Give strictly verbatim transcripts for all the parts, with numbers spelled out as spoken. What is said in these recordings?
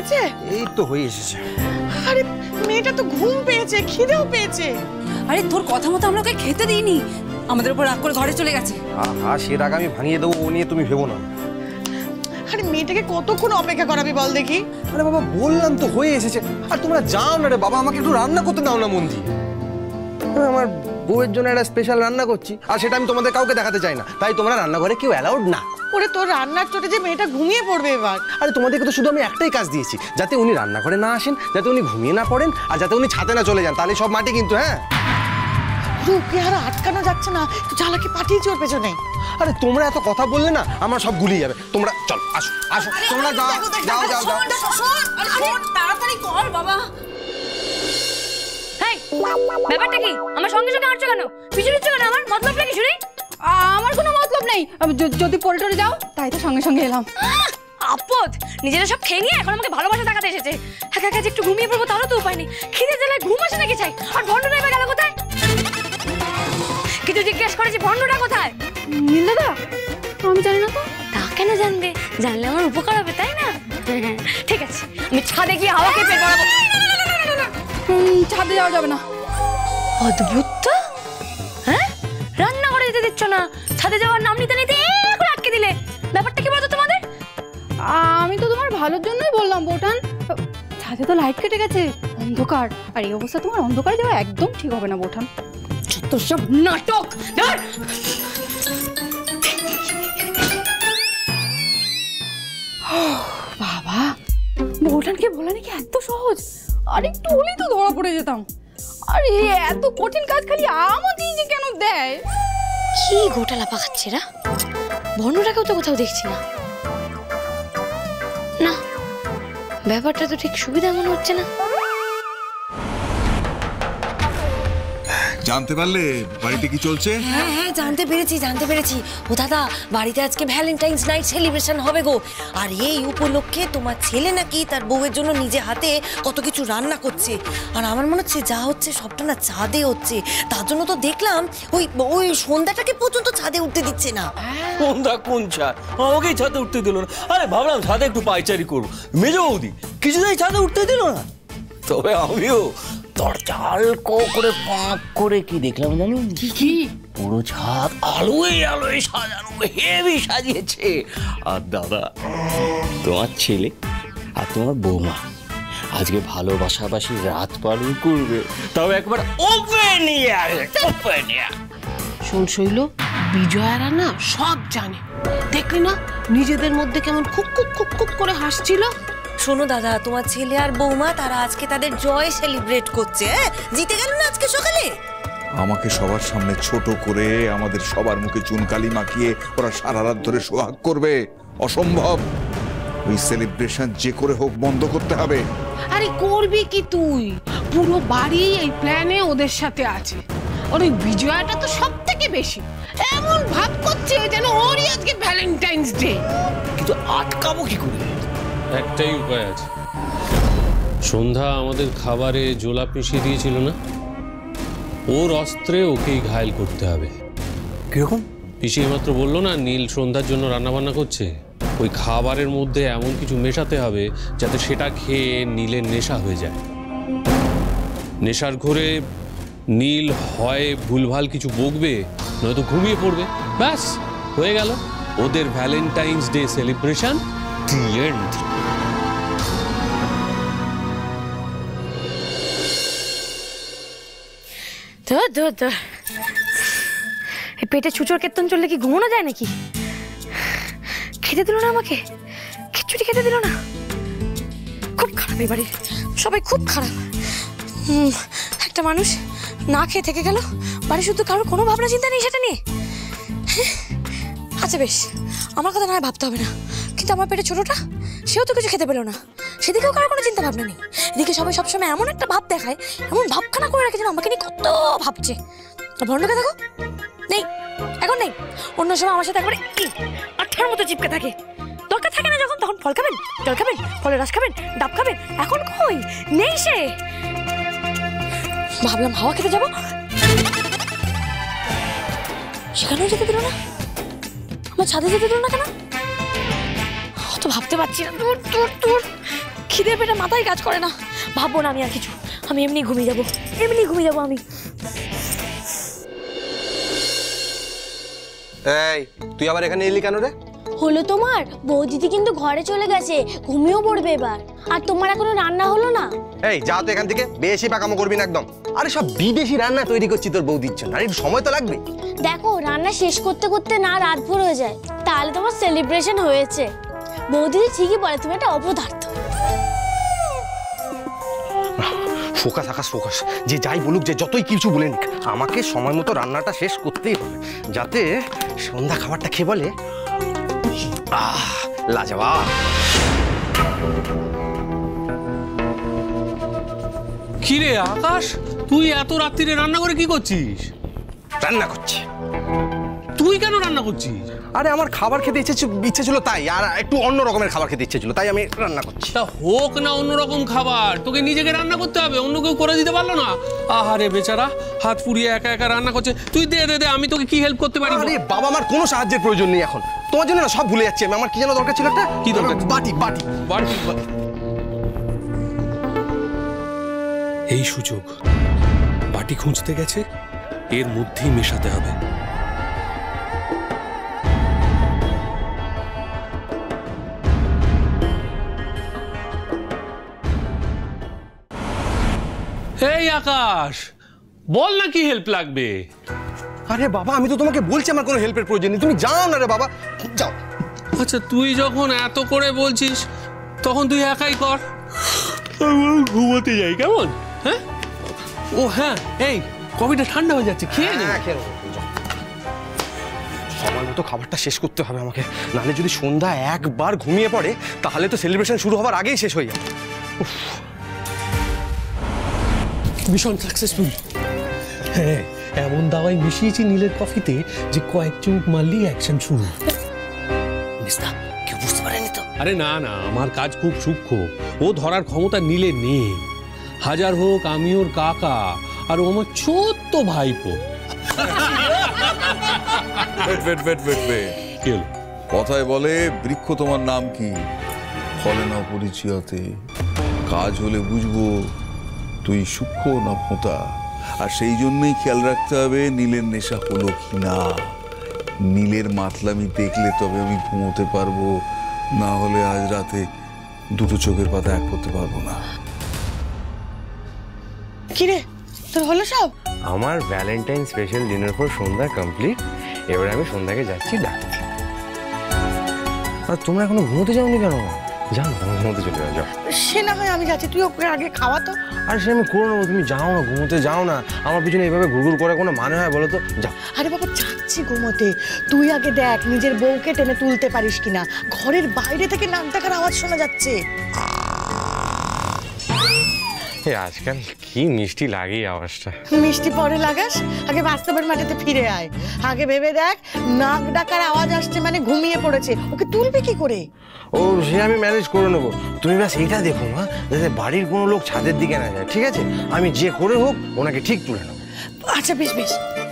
হয়েছে? এই তো হয়ে এসেছে। আরে মেয়েটা তো ঘুম পেয়েছে, খিদেও পেয়েছে। আরে তোর কথা মতো আমরা ওকে খেতে দিইনি, আমাদের উপর রাগ করে ঘরে চলে গেছে। হ্যাঁ সে রাগ আমি ভাঙিয়ে দেবো, ও নিয়ে তুমি ভেবো না। আরে মেয়েটাকে কতক্ষণ অপেক্ষা করাবি বল দেখি? আরে বাবা বললাম তো হয়ে এসেছে। আর তোমরা যাও না রে বাবা, আমাকে একটু রান্না করতে দাও না মন দিয়ে। আমার বউয়ের জন্য একটা স্পেশাল রান্না করছি, আর সেটা আমি তোমাদের কাউকে দেখাতে চাই না, তাই তোমরা রান্নাঘরে কেউ অ্যালাউড না। ওরে তোর রান্নার চোটে যে মেয়েটা ঘুমিয়ে পড়বে এবার। আরে তোমাদেরকে তো শুধু আমি একটাই কাজ দিয়েছি, যাতে উনি রান্নাঘরে না আসেন, যাতে উনি ঘুমিয়ে না পড়েন, আর যাতে উনি ছাদে না চলে যান, তাহলে সব মাটি কিন্তু। হ্যাঁ ওকে আর আটকানো যাচ্ছে না, তো চালাকি পাঠিয়েছি ওর পেছনে। আরে তোমরা এত কথা বললে না আমার সব গুলিয়ে যাবে। তোমরা চল আসো আসো, তোমরা যাও যাও যাও যাও। তাড়াতাড়ি কর বাবা। হেই, ব্যাপারটা কি? আমার সঙ্গে সঙ্গে হাঁটছো কেন? পিছু নিচ্ছ কেন? আমার মতলবটা কি শুনি? আমার কোনো মতলব নেই, যদি পড়ে টরে যাও তাই তো সঙ্গে সঙ্গে এলাম। আপদ, নিজেরা সব খেয়ে নিয়ে এখন আমাকে ভালোবাসা দেখাতে এসেছে। একা একা একটু ঘুমিয়ে পড়বো তাহলে তো উপায় নেই। খিদে জ্বালায় ঘুম আসে নাকি চাই? আর ভণ্ডটা এবার গেল কোথায়? কিছু জিজ্ঞেস করেছি, ভণ্ডটা কোথায়? নীল দাদা, আমি জানি না তো। তা কেন জানবে? জানলে আমার উপকার হবে, তাই না? ঠিক আছে, আমি ছাদে গিয়ে হাওয়াকে পেট বাড়াবো। ছাদে যাওয়া যাবে না। অদ্ভুত তো, হ্যাঁ? রান্না করে যেতে দিচ্ছ না, ছাদে যাওয়ার নাম নিতে নিতে এখন আটকে দিলে। ব্যাপারটা কি বলতো তোমাদের? আমি তো তোমার ভালোর জন্যই বললাম বৌঠান। ছাদে তো লাইট কেটে গেছে, অন্ধকার, আর এই অবস্থা তোমার অন্ধকারে যাওয়া একদম ঠিক হবে না বৌঠান। যত সব নাটক। বাবা, বৌঠানকে বলা নাকি এত সহজ? আর একটু হলেই তো ধরা পড়ে যেতাম। আরে এত কঠিন কাজ খালি আমাকেই যে কেন দেয়? কি গোটা লাপা খাচ্ছে এরা? ভণ্ডটাকেও তো কোথাও দেখছি না। না, ব্যাপারটা তো ঠিক সুবিধা মনে হচ্ছে না। জানতে পারলে বাড়িতে কি চলছে? হ্যাঁ হ্যাঁ জানতে পেরেছি জানতে পেরেছি ও দাদা, বাড়িতে আজকে ভ্যালেন্টাইন্স নাইট সেলিব্রেশন হবে গো। আর এই উপলক্ষে তোমার ছেলে নাকি তার বউয়ের জন্য নিজে হাতে কত কিছু রান্না করছে। আর আমার মনে হচ্ছে যা হচ্ছে সবটা না ছাদে হচ্ছে। তার জন্য তো দেখলাম ওই ওই সন্ধ্যাটাকে পর্যন্ত ছাদে উঠতে দিচ্ছে না। সন্ধ্যা কোন ছাদ? আমাকেই ছাদে উঠতে দিল না। আরে ভাবলাম ছাদে একটু পাইচারি করবো। মেজো বৌদি কিছুতেই ছাদে উঠতে দিল না। তবে আমিও দরজাল কো করে পাঁক করে কি দেখলাম জানো? কি কি? পুরো ছাদ আলোয় আলোয় সাজানো, হেভি সাজিয়েছে। আর দাদা, তোমার ছেলে আর তোমার বৌমা আজকে ভালোবাসাবাসি রাত পালন করবে, তবে একবার ওপেন এয়ার, ওপেন এয়ার। শোন শৈল, বিজয়ারা না সব জানে। দেখলি না নিজেদের মধ্যে কেমন খুব খুব খুব খুব করে হাসছিল। শোনো দাদা, তোমার ছেলে আর বৌমা তারা আজকে তাদের জয় সেলিব্রেট করছে। হ্যাঁ, জিতে গেল না আজকে সকালে। আমাকে সবার সামনে ছোট করে আমাদের সবার মুখে চুনকালি মাখিয়ে ওরা সারা রাত ধরে সোহাগ করবে, অসম্ভব। ওই সেলিব্রেশন যে করে হোক বন্ধ করতে হবে। আরে করবি কি তুই? পুরো বাড়ি এই প্ল্যানে ওদের সাথে আছে। আর ওই বিজয়াটা তো সব থেকে বেশি এমন ভাব করছে যেন ওরই আজকে ভ্যালেন্টাইন্স ডে। কিন্তু আটকাবো কি করে? একটাই উপায় আছে। সন্ধ্যা আমাদের খাবারে জোলাপ মিশিয়ে দিয়েছিল না, ওর অস্ত্রে ওকেই ঘায়েল করতে হবে। কিরকম? পিসি মাত্র বললো না নীল সন্ধ্যার জন্য রান্নাবান্না করছে। ওই খাবারের মধ্যে এমন কিছু মেশাতে হবে যাতে সেটা খেয়ে নীলের নেশা হয়ে যায়। নেশার ঘোরে নীল হয় ভুলভাল কিছু বকবে, নয়তো ঘুমিয়ে পড়বে। ব্যাস হয়ে গেল ওদের Valentine's day celebration. The end. ধর ধর ধর, এই পেটে ছুচোর কেতন চললে কি ঘুমানো যায় নাকি? খেতে দিল না আমাকে, খিচুড়ি খেতে দিল না। খুব খারাপ এই বাড়ির সবাই, খুব খারাপ। একটা মানুষ না খেয়ে থেকে গেল, বাড়ি শুধু কারোর কোনো ভাবনা চিন্তা নেই সেটা নিয়ে। আচ্ছা বেশ, আমার কথা না হয় ভাবতে হবে না, কিন্তু আমার পেটে ছোটটা, সেও তো কিছু খেতে পেলো না, সেদিকেও কারোর কোনো চিন্তা ভাবনা নেই। এদিকে সবাই সবসময় এমন একটা ভাব দেখায়, এমন ভাবখানা করে রাখে যেন আমাকে নিয়ে কত ভাবছে। তো ভণ্ডকে দেখো, নেই, এখন নেই। অন্য সময় আমার সাথে একবারে আঠার মতো চিপকে থাকে। দরকার থাকে না যখন, তখন ফল খাবেন, জল খাবেন, ফলের রস খাবেন, ডাব খাবেন। এখন কই, নেই সে। ভাবলাম হাওয়া খেতে যাবো, সেখানেও যেতে দিল না। আমার ছাদে যেতে দিল না কেন? অত ভাবতে পারছি না। দূর দূর দূর, খিদে পেটে মাথায় কাজ করে না, ভাববো না আমি আর কিছু, আমি এমনি ঘুমিয়ে যাবো, এমনি ঘুমিয়ে যাবো আমি। এই তুই আবার এখানে এলি কেন রে? হলো তোমার বৌদিদি কিন্তু ঘরে চলে গেছে, ঘুমিয়েও পড়বে এবার। আর তোমার এখনো রান্না হলো না? এই যা তো এখান থেকে, বেশি পাকামো করবি না একদম। আরে সব বিদেশি রান্না তৈরি করছি তোর বৌদির জন্য, আরে একটু সময় তো লাগবে। দেখো রান্না শেষ করতে করতে না রাত ভোর হয়ে যায়, তাহলে তোমার সেলিব্রেশন হয়েছে। বৌদিদি ঠিকই বলে তুমি একটা অপদার্থ। ফোকাস আকাশ ফোকাস, যে যাই বলুক, যে যতই কিছু বলে নিক, আমাকে সময় মতো রান্নাটা শেষ করতেই হবে, যাতে সন্ধ্যা খাবারটা খেয়ে বলে আহ লাজবাব। কিরে আকাশ, তুই এত রাত্রিরে রান্না করে কি করছিস? রান্না করছি। তুই কেন রান্না করছিস? আরে আমার খাবার খেতে ইচ্ছে ইচ্ছে ছিল তাই, আর একটু অন্য রকমের খাবার খেতে ইচ্ছে ছিল তাই আমি রান্না করছি। তা হোক না অন্যরকম খাবার, তোকে নিজেকে রান্না করতে হবে, অন্য কেউ করে দিতে পারলো না? আহারে বেচারা হাত পুড়িয়ে একা একা রান্না করছে, তুই দে দে দে, আমি তোকে কি হেল্প করতে পারি? আরে বাবা, আমার কোনো সাহায্যের প্রয়োজন নেই এখন, তোমার জন্য না সব ভুলে যাচ্ছি আমি। আমার কি যেন দরকার ছিল, একটা কি দরকার? বাটি বাটি বাটি। এই সুযোগ, বাটি খুঁজতে গেছে, এর মধ্যেই মেশাতে হবে। এই আকাশ, বল না কি হেল্প লাগবে? আরে বাবা, আমি তো তোমাকে বলছি আমার কোনো হেল্পের প্রয়োজন নেই, তুমি যাও না রে বাবা, যাও। আচ্ছা তুই যখন এত করে বলছিস তখন তুই একাই কর, ঘুমোতে যাই কেমন? হ্যাঁ ও হ্যাঁ, এই কফিটা ঠান্ডা হয়ে যাচ্ছে, খেয়ে নে। সময় মতো খাবারটা শেষ করতে হবে আমাকে, নাহলে যদি সন্ধ্যা একবার ঘুমিয়ে পড়ে তাহলে তো সেলিব্রেশন শুরু হওয়ার আগেই শেষ হয়ে যাবে। ভীষণ সাকসেসফুল। হ্যাঁ, এমন দাওয়াই মিশিয়েছি নীলের কফিতে যে কয়েক চুমুক মারলেই অ্যাকশন শুরু। মিস্তা কেউ বুঝতে পারেনি তো? আরে না না, আমার কাজ খুব সূক্ষ্ম, ও ধরার ক্ষমতা নীলে নেই। হাজার হোক আমি ওর কাকা, আর ও আমার ছোট্ট ভাইপো। কথায় বলে বৃক্ষ তোমার নাম কি, ফলে না পরিচয়তে। কাজ হলে বুঝবো তুই সূক্ষ্ম না ফোঁতা, আর সেই জন্যই খেয়াল রাখতে হবে নীলের নেশা হলো কি না। নীলের মাতলামি দেখলে তবে আমি ঘুমোতে পারবো, না হলে আজ রাতে দুটো চোখের পাতা এক করতে পারবো না। কিরে তোর হলো সব? আমার Valentine special dinner for Sandhya complete, এবারে আমি সন্ধ্যাকে যাচ্ছি ডাকতে। আর তোমরা এখনো ঘুমোতে যাওনি কেন? যাও না, ঘুমোতে চলে যাও, যাও। সে না হয় আমি যাচ্ছি, তুই ওকে আগে খাওয়া তো। আর সে আমি করে নেবো, তুমি যাও না, ঘুমোতে যাও না, আমার পিছনে এইভাবে ঘুরঘুর করে কোনো মানে হয় বলো তো? যাও। আরে বাবা যাচ্ছি ঘুমোতে, তুই আগে দেখ নিজের বউকে টেনে তুলতে পারিস কিনা। ঘরের বাইরে থেকে নাক ডাকার আওয়াজ শোনা যাচ্ছে। আজকাল কি মিষ্টি লাগে আওয়াজটা। মিষ্টি পরে লাগাস, আগে বাস্তবের মাটিতে ফিরে আয়। আগে ভেবে দেখ, নাক ডাকার আওয়াজ আসছে মানে ঘুমিয়ে পড়েছে, ওকে তুলবে কি করে? ও সে আমি ম্যানেজ করে নেবো, তুমি ব্যাস এইটা দেখো মা, যাতে বাড়ির কোনো লোক ছাদের দিকে না যায়, ঠিক আছে? আমি যে করে হোক ওনাকে ঠিক তুলে নেবো। আচ্ছা বেশ বেশ।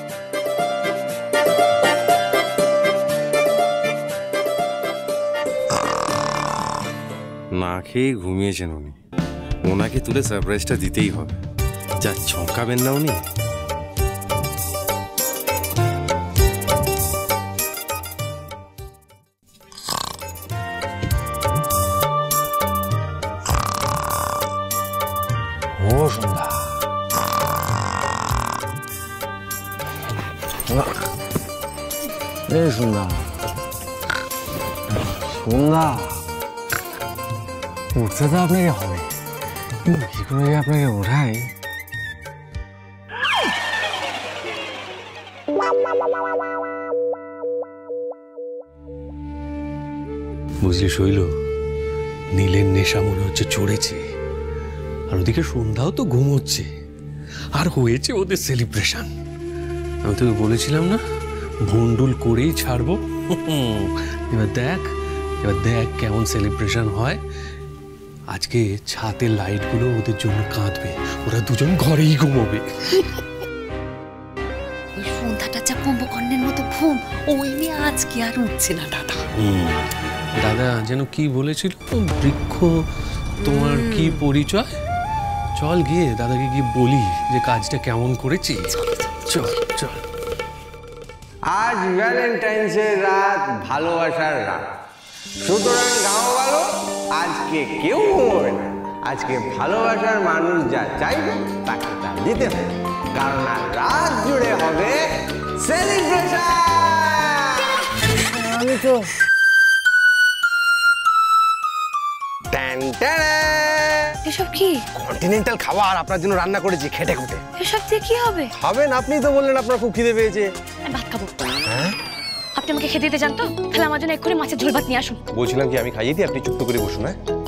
না খেয়ে ঘুমিয়েছেন উনি, ওনাকে তুলে সারপ্রাইজটা দিতেই হবে। যা চমকাবেন না উনি। ও সন্ধ্যা, এই সন্ধ্যা, সন্ধ্যা উঠতে তো আপনাকে হবে, কিন্তু কি করে আপনাকে ওঠাই? বুঝলি শৈল, নীলের নেশা মনে হচ্ছে চড়েছে, আর ওদিকে সন্ধ্যাও তো ঘুমোচ্ছে, আর হয়েছে ওদের সেলিব্রেশন। আমি তোকে বলেছিলাম না ভন্ডুল করেই ছাড়বো। এবার দেখ, এবার দেখ কেমন সেলিব্রেশন হয়। আজকে ছাতের লাইটগুলো ওদের জন্য কাঁদবে, ওরা দুজন ঘরেই ঘুমোবে। ওই সন্ধ্যাটা যা কুম্ভকর্ণের মতো ঘুম, ওই নিয়ে আজকে আর উঠছে না দাদা। দাদা যেন কি বলেছিল, বৃক্ষ তোমার কি পরিচয়? চল গিয়ে দাদাকে গিয়ে বলি যে কাজটা কেমন করেছি। চল চল। আজ ভ্যালেন্টাইন্সের রাত, ভালোবাসার রাত, সুতরাং গাও ভালো, আজকে কেউ ঘুমোবে না। আজকে ভালোবাসার মানুষ যা চাইবে তাকে তা দিতে হবে, কারণ আর রাত জুড়ে হবে সেলিব্রেশন। আমি তো এসব কি? কন্টিনেন্টাল খাবার আপনার জন্য রান্না করেছি খেটে খুঁটে। এসব দিয়ে কি হবে? খাবেন? আপনি তো বললেন আপনার খুব খিদে পেয়েছে। আমি ভাত খাবো। আপনি আমাকে খেতে দিতে চান তো? তাহলে আমার জন্য এক্ষুনি মাছের ঝোল ভাত নিয়ে আসুন। বলছিলাম কি আমি খাইয়ে দিই, আপনি চুপ করে বসুন। হ্যাঁ